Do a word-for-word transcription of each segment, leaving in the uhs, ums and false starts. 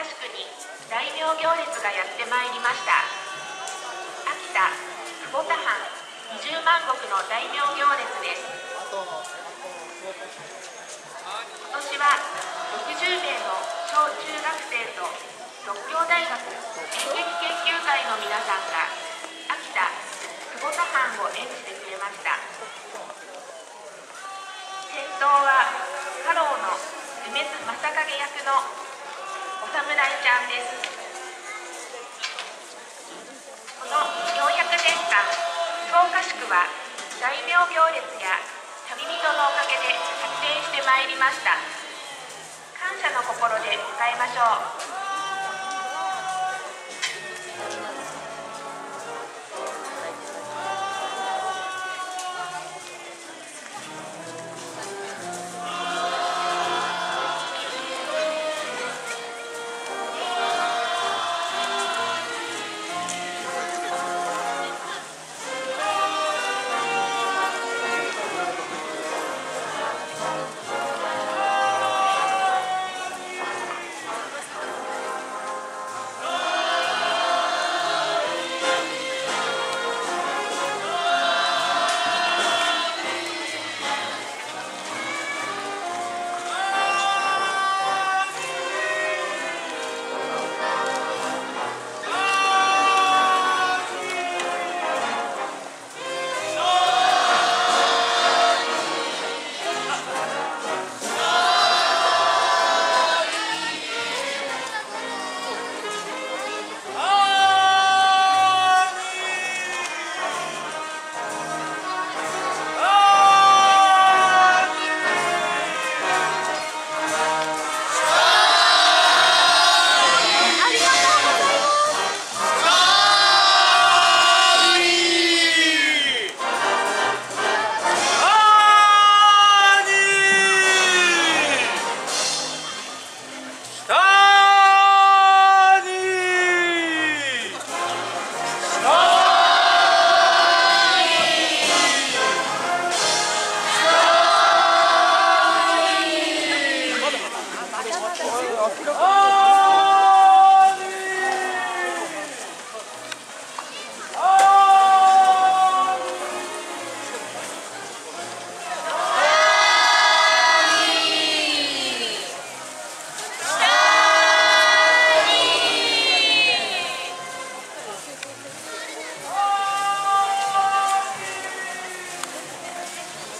宿に大名行列がやってまいりました。秋田久保田藩にじゅうまん石の大名行列です。今年はろくじゅうめいの小中学生と獨協大学演劇研究会の皆さんが秋田久保田藩を演じてくれました。先頭は家老の梅津正景役のお侍ちゃんです。このよんひゃくねんかん福岡宿は大名行列や旅人のおかげで発展してまいりました。感謝の心で迎えましょう。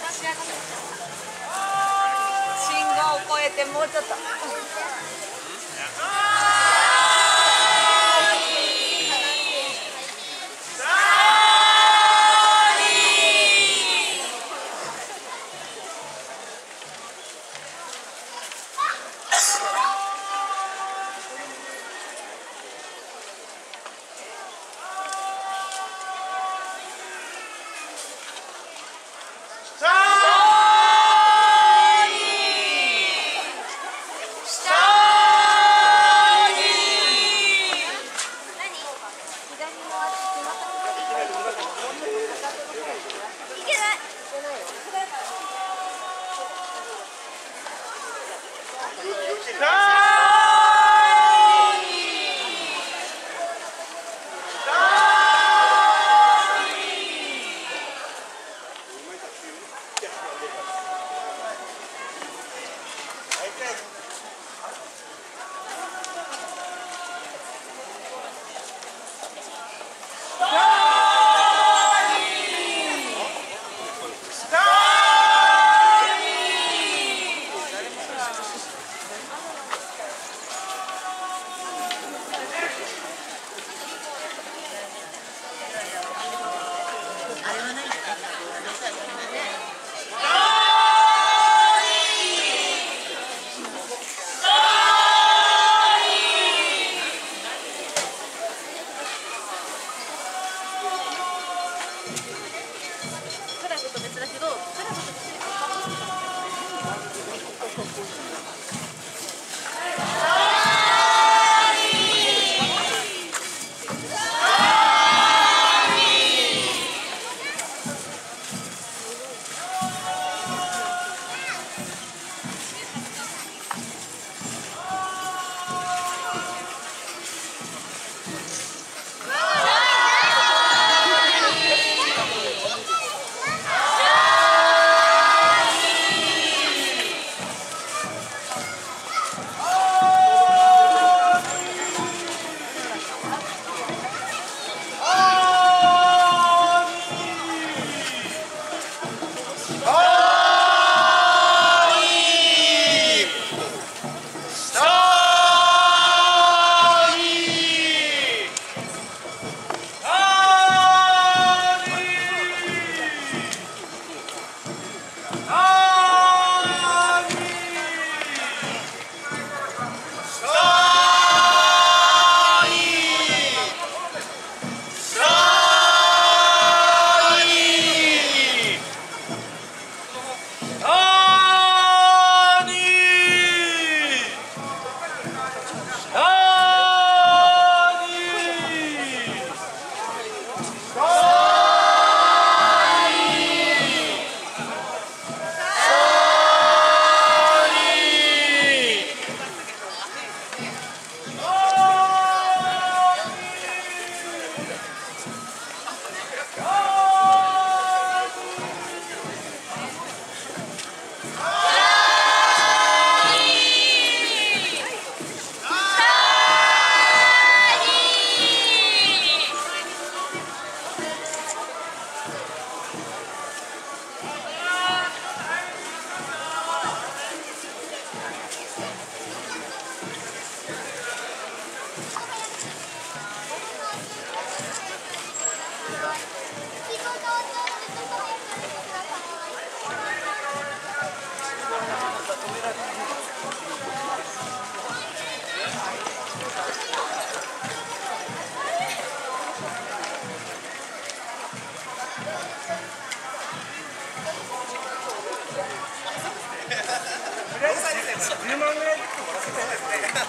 信号を越えてもうちょっと。 じゅうまんぐらいずつもらってそうですね。